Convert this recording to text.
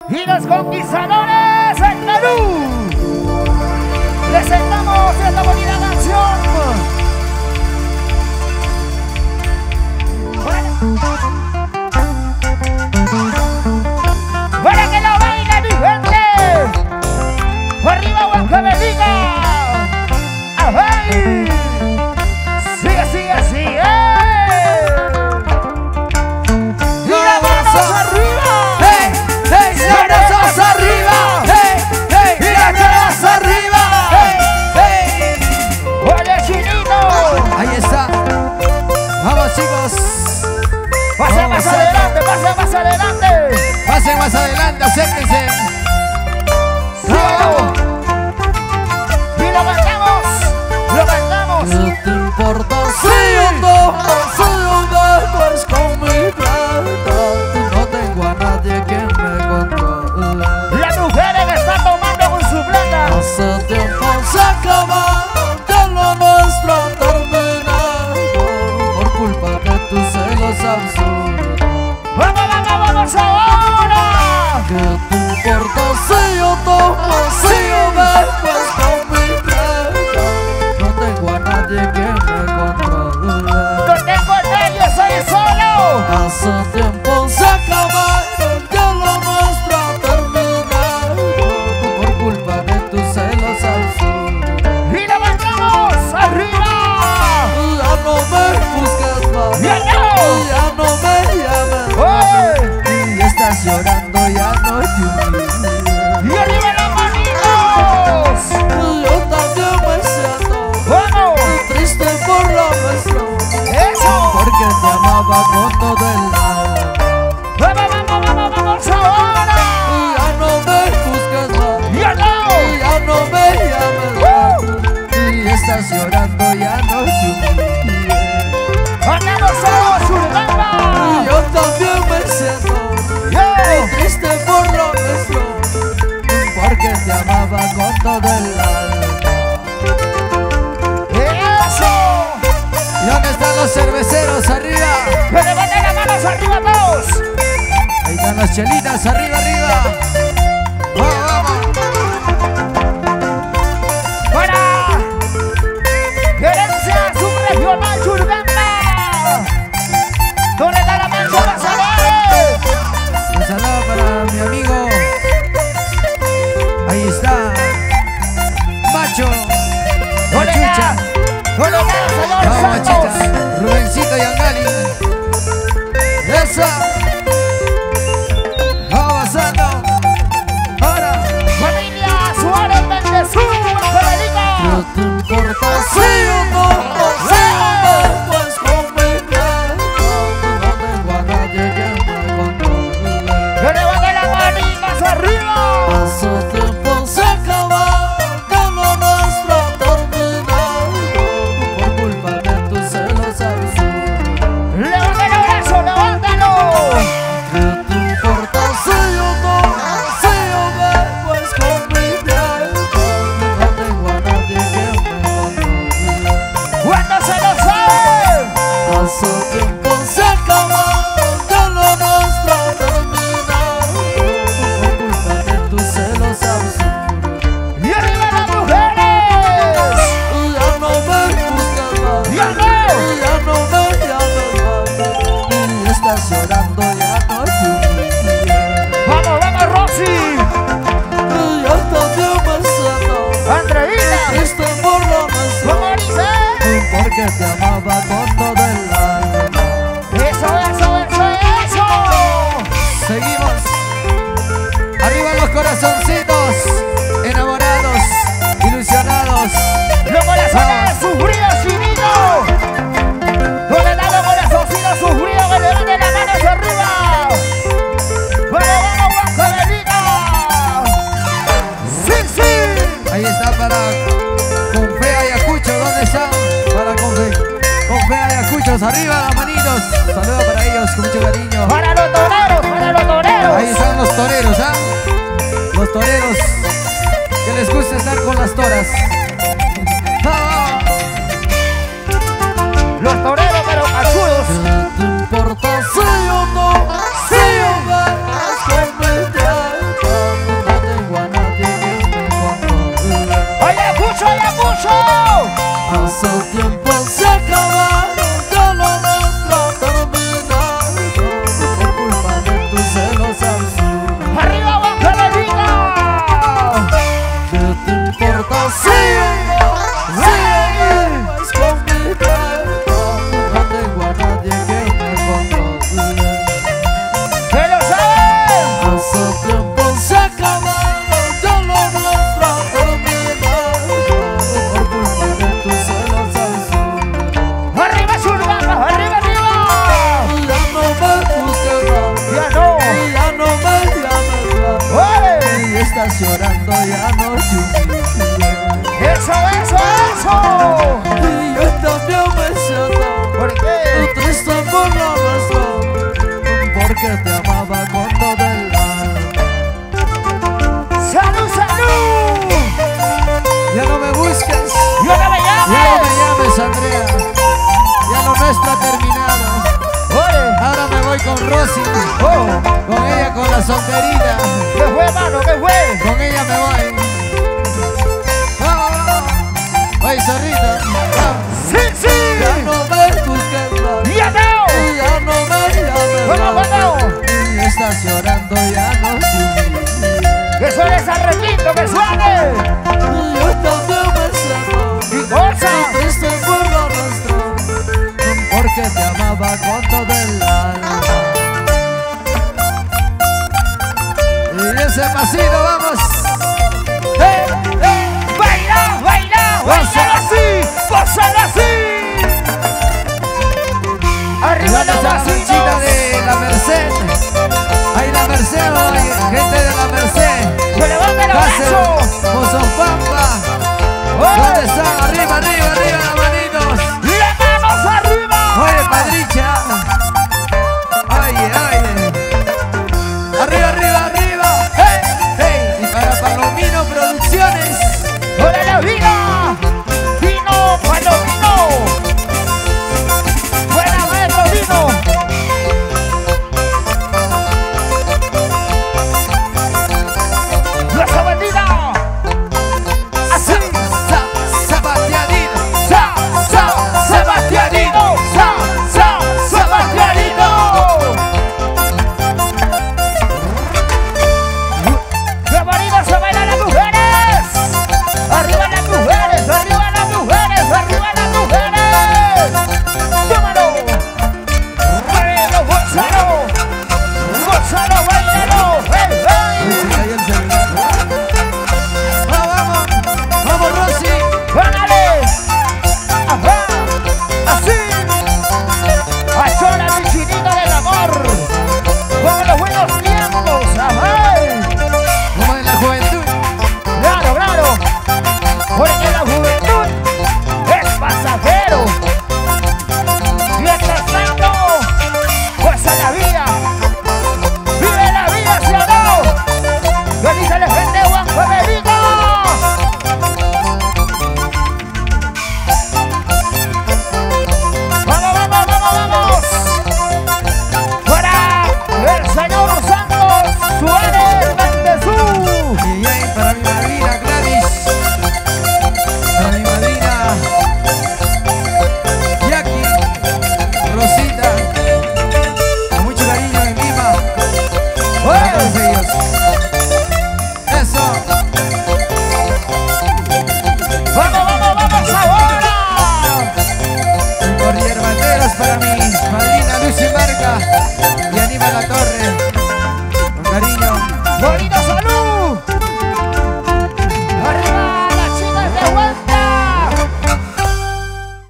y los conquistadores en Perú. Presentamos esta bonita canción. Para que lo baile mi gente. Arriba Huancavelica. ¡Ay! Sigue, sigue, sigue. Y las manos arriba. ¡Hey! ¡Hey! ¡Las manos arriba! ¡Hey! ¡Hey! ¡Y las manos arriba! ¡Hey! ¡Hey! ¡Oye, Chinito! Ahí está. Vamos, chicos. Pase más adelante, pase más adelante. Pasen más adelante, acérquense. ¡Síguelo! Y lo cantamos, lo cantamos. ¿Qué te importa si yo no pues con mi plata? No tengo a nadie que me controle. Las mujeres que están tomando con su plata. Hace tiempo se acabaron, ya lo nuestro ha terminado por culpa de tus celos absurdos. ¡Vamos, vamos, vamos ahora! ¿Qué te importa si yo tomo, si yo bebo con mi plata? No tengo a nadie que me controle. ¡No tengo a nadie, soy solo! Hace tiempo se acabaron, ya lo nuestro ha terminado por culpa de tus celos absurdos. ¡Y lo cantamos arriba! Ya no me busques más, ¡Ya no! ya no me llames ¡Oye! y estás llorando, ya no te humilles. ¡Y arriba las manitos! Yo también me siento ¡Vamos! triste por lo nuestro, ¡Eso! porque te amaba con todo el alma. ¡Vamos, vamos, vamos, vamos ahora! Ya no me busques más, ¡Ya no! ya no me llames más y estás llorando, ya no te humilles. ¡Andamos solos, Urbana! Yo también me siento ¡Yeah! triste por lo nuestro, porque te amaba con todo el alma. ¡Eso! ¿Y dónde están los cerveceros? Arriba. ¡Que levanten las manos arriba todos! Ahí están las chelitas, arriba, arriba. Vamos, vamos. ¡Para! ¡Gerencia Subregional Churubamba! ¿Dónde está la mancha Basadores? Un saludo para mi amigo. Ahí está. Macho. ¿Dónde está? Machucha. ¿Dónde está el señor Vamos, Santos? machita. Rubencito y Angali. Esa. Vamos, Santo. Ahora. ¡Familia Suárez Bendezú, Angelica! ¿Qué te importa si yo no, si yo no, pues con mi plata? No tengo a nadie que me controle. ¡Que levanten las manitas arriba! Hace tiempo se acabaron, ya lo nuestro ha terminado por culpa de tus celos absurdos. ¡Levanten el brazo, levántalo! ¿Qué te importa si yo no, si yo bebo pues con mi plata? No tengo a nadie que me controle. ¿Cuántos se lo saben? Hace tiempo se acabaron, ya lo nuestro ha terminado por culpa de tus celos absurdos. ¡Y arriba las mujeres! Ya no me buscas más, ¡Ya no! ya no me llames más y estás llorando, ya no te humilles. ¡Vamos, vamos, Rosy! Yo también me siento ¡Andreina! triste por lo nuestro, ¿Cómo dice? porque te amaba con todo el alma. ¡Eso, eso, eso, eso! Seguimos. Arriba los corazoncitos, enamorados, ilusionados. ¡Los corazones sufridos, Chinito! ¿Dónde están los corazoncitos sufridos? ¡Que levanten las manos arriba! ¡Vamos, vamos, Angelica! ¡Sí, sí! Ahí está para Confea Ayacucho, ¿dónde están? Para Confea Ayacuchos, arriba las manitos. Saludos para ellos con mucho cariño. ¡Para los toreros, para los toreros! Ahí están los toreros, ¿ah? Los toreros que les gusta estar con las toras. ¡Ah! Los toreros, pero cachudos. ¿Qué te importa si yo no, si yo bebo con mi plata? pues con mi tiempo no tengo a nadie que me controle. ¡Que lo saben! Hace tiempo se acabaron, yo lo nuestro terminado por culpa de tus celos absurdos. ¡Arriba, Zurbanos! ¡Arriba, arriba! Ya no me busques más, ¡Ya no! ya no me llames más. ¡Oye! Y estás llorando, ya no te humilles. ¡Eso, eso, eso! Y yo también me siento ¿Por qué? triste por lo nuestro, porque te amaba con todo el alma. ¡Salud, salud! Ya no me busques, ¡Yo no me ya no me llames! llames, Andrea. Ya lo nuestro ha terminado. ¡Oye! Ahora me voy con Rosy, ¡Oh! con ella con la solterita. ¿Qué fue, mano? ¿Qué fue? Con ella me voy. Vamos, vamos. Oye, zorrito. Vamos. ¡Sí, sí! Ya no me busques más. ¡Ya no! Ya no me llames ¿Cómo, más. cómo? Y estás llorando, ya no te humilles. ¡Que suene ese requinto, que suene! Yo también me siento ¡Y cosa! triste por lo nuestro, porque te amaba con todo el alma. Y ese pasito, vamos. ¡Eh, eh! ¡Baila, baila! ¡Gózalo así! ¡Gózalo así! ¡Arriba los Vamos a la manchita vecinos! de la Merced. Ahí la Merced, hoy, gente de la Merced. ¡Que levanten los Cáceres, brazos! Mozonpampa. ¿Dónde están? Arriba, arriba, arriba, las manitos. ¡Las manos arriba! Oye, Padricha. Ay, ay. Arriba, arriba, arriba. Hey, hey. Y para Palomino Producciones. ¡Órale, vino! ¡Vino, palomino! ¡Buena, maestro, vino! ¡La sabatina! ¡Así! Sebastianino. ¡Sebastianito! ¡Sebastianito! ¡Qué bonito se bailan las mujeres! ¡Arriba las mujeres! ¡Arriba las mujeres! ¡Arriba las mujeres! ¡Tómalo! ¡Muévelo, gózalo! ¡Gózalo, bailalo! ¡Hey, hey! Vamos, vamos, Rosy. ¡Ándale! ¡Ajá! ¡Así! ¡Achora mi chinito del amor! ¡Como en los buenos tiempos! ¡Ajá! Como en la juventud. ¡Claro, claro! Porque la juventud es pasajero. Mientras tanto, goza la vida. ¡Vive la vida, ¿sí o no? ¡Que dice la gente de Juan Federico! ¡Vamos, vamos, vamos, vamos! ¡Para el señor Santos Suárez Mendezú! Y ahí para mi madrina Gladys. Para mi madrina Jackie. Rosita. Con mucho cariño en Lima. Para todos ellos. Eso. ¡Vamos, vamos, vamos ahora! Por hierbateros para mi madrina Lucy Marca y Aníbal La Torre.